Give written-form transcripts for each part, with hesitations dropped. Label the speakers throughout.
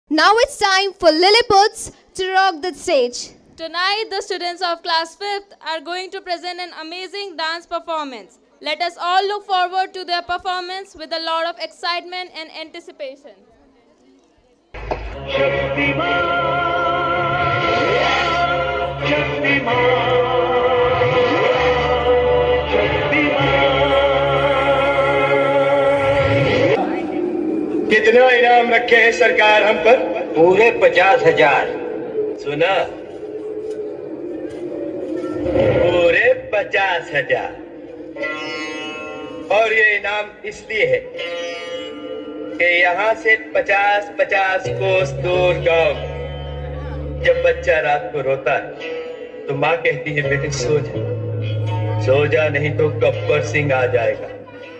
Speaker 1: Now it's time for Lilliputs to rock the stage.
Speaker 2: Tonight, the students of class 5th are going to present an amazing dance performance. Let us all look forward to their performance with a lot of excitement and anticipation.
Speaker 3: कितना इनाम रखे हैं सरकार हम पर?
Speaker 4: पूरे 50,000।
Speaker 3: सुना? पूरे 50,000। और ये इनाम इसलिए है कि यहाँ से 50-50 कोस दूर गांव जब बच्चा रात को रोता है तो माँ कहती है बेटे सो जा, सो जा नहीं तो गब्बर सिंह आ जाएगा।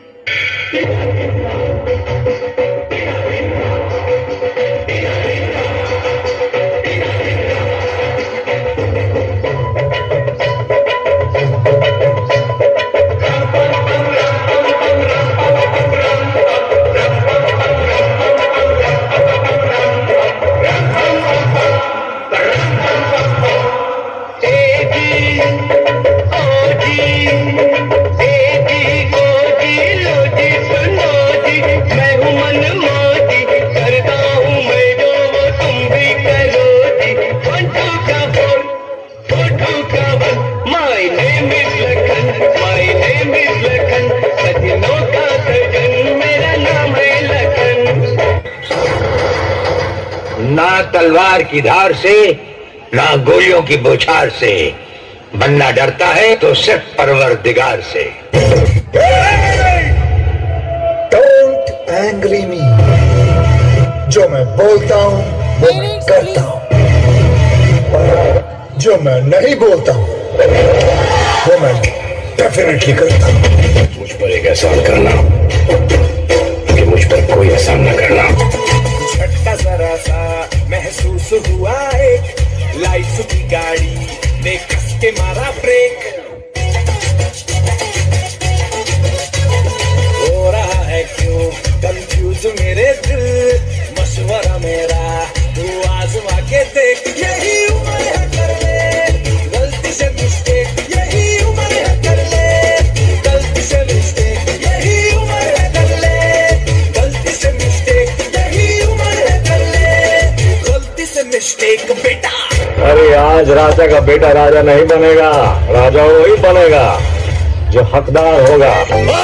Speaker 4: ना तलवार की धार से ना गोलियों की बौछार से, बनना डरता है तो सिर्फ परवरदिगार से।
Speaker 5: Don't angry me। जो मैं बोलता हूँ वो मैं करता हूँ, जो मैं नहीं बोलता हूँ वो मैं डेफिनेटली करता हूँ।
Speaker 4: मुझ पर एक एहसान करना कि मुझ पर कोई एहसान न करना।
Speaker 3: झटका जरा सा महसूस हुआ एक, लाइफ की गाड़ी ने कस के मारा ब्रेक। हो रहा है क्यों कंफ्यूज मेरे दिल, मशवरा मेरा तू आजमा के देख। यही उम्र है कर ले गलती से मिस्टेक, यही उम्र है कर ले गलती से मिस्टेक, यही उम्र है कर ले गलती से मिस्टेक, यही उम्र है कर ले गलती से मिस्टेक। बेटा
Speaker 6: अरे आज राजा का बेटा राजा नहीं बनेगा, राजा वही बनेगा जो हकदार होगा।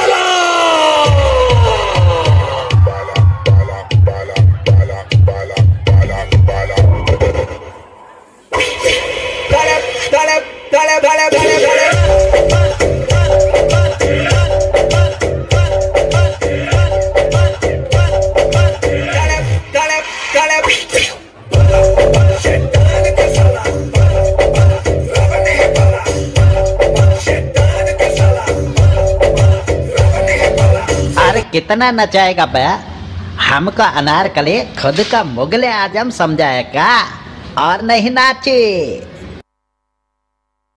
Speaker 7: कितना नचाएगा बया? हमको अनारकली खुद का मुगले आजम समझाएगा और नहीं नाचे।